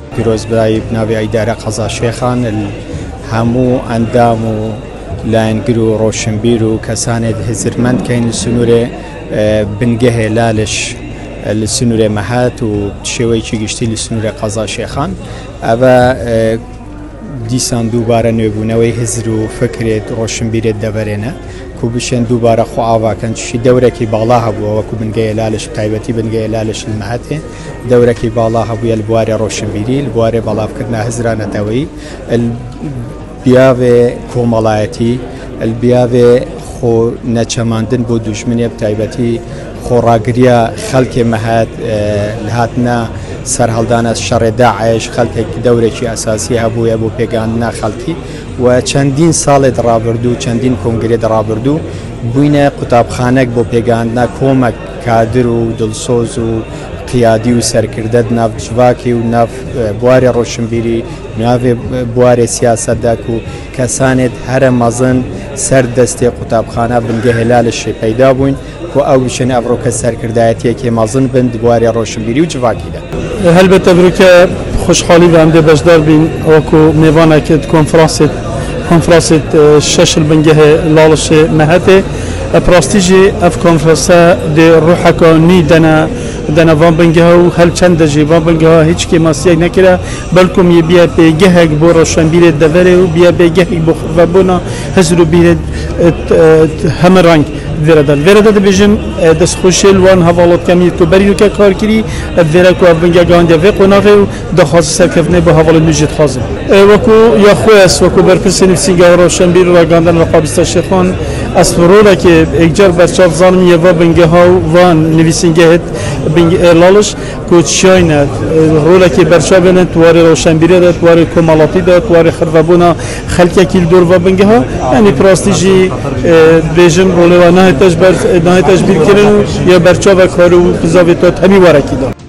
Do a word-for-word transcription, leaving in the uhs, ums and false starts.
پیروز برای بناوی ایداره قضا شیخان همو اندام و لاینگر و روشنبیر و کسانی هزرمند که این سنور بنگه لالش لسنور مهات و شوی چی گشتی لسنور قضا شیخان اما دیسان دوباره نبودنوی هزر و فکرت روشنبیر دورنه کوبشن دوباره خو آواکن چی دوره کی بالا هبو و کو بنگه لالش تایبتی بنگه لالش المهاته دوره کی بالا هبو البواره روشنبیری البواره بالا فکرنا هزرانه توی البیاوه کومالایتی البیاوه خو نچماندن بود دشمنی بتایبتی خوراگریا خلق مهات لهاتنا سرهالدان شر داعش خلق دوره چی اساسی هبو یا بو پیگاندنا خلقی و چندین سال درابردو چندین کنگره درابردو بوینه قطابخانه بو پیگاندنا کومک کادر و دلسوز و قیادی و سرکردد ناف جواکی و ناف بواری روشنبیری ناف بواری سیاست داکو کسانت هر مزن سر دستی قطابخانه بنگه هلالش پیدا بوین و او بشن افروک سرکردایتی که مزن بند بواری روشنبیری و جواکی ده. هل بتبرك خوشحالي بعنده بجدار بين وكو ميوانا كد كونفرانسيت كونفرانسيت شش البنجه لالش مهته براستيجي اف كونفرانسا دي روحكو ني دنا دنا فان بنجه هل چند جي فان بنجه هيچ كي ماسيا نكرا بلكم يبيا بيجهك بو روشنبير دفره وبيا بيجهك بو خربونا هزرو بير همرانگ وردان وردان بيجن دس خوشل وان حوالات کمی تو بریو که کار کری وره کو بنجا گانده و قناغه دخواست سرکفنه به حوال نجید خازم وکو یا خویس وکو برپرسین سینگار روشنبیر و گاندن و قابست شیخان اسفرولا که اجار برچاف زانم یه و بنجه ها وان نویسنگه بنجه لالش کو چاینه رولا که برچاف بنن توار روشنبیره داد توار کمالاتی داد توار خربونا خلک کیل دور و بنجه ها یعنی پراستیجی بیجن روله و نه تجبر نه تجبیر کردن یا برچاو کارو قضاوت همی وارکی داد.